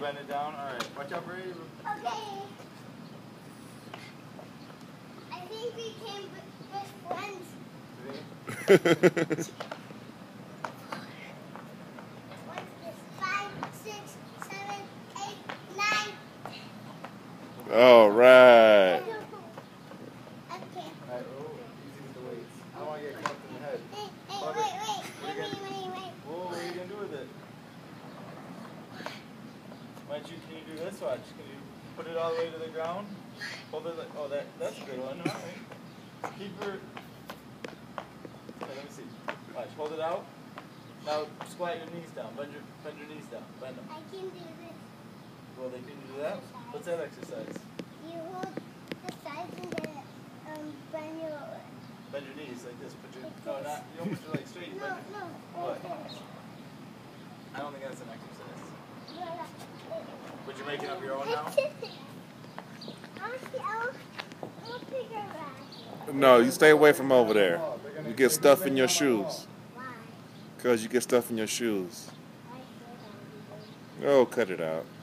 bend it down. All right. Watch out, Brady. Okay. I think we came best friends. What's this? 5, 6, 7, 8, 9. All right. Okay. All right. Oh, easy with the weights. I don't want to get caught in the head. Hey, Barbara, wait. wait. Whoa, what are you gonna do with it? Can you do this? Watch. Can you put it all the way to the ground? Hold it like, oh, that's a good one. All right. Keep your, okay, let me see. Watch, hold it out. Now squat your knees down. Bend your knees down. Bend them. I can do this. Well, they can do that. What's that exercise? You hold the sides and then bend your... Bend your knees like this. Put your, no, not, you don't put your legs straight. You bend your, No. what? I don't think that's an exercise. But you're making up your own now? I'll figure it out. No, you stay away from over there. You get stuff in your shoes. Why? Because you get stuff in your shoes. Oh, cut it out.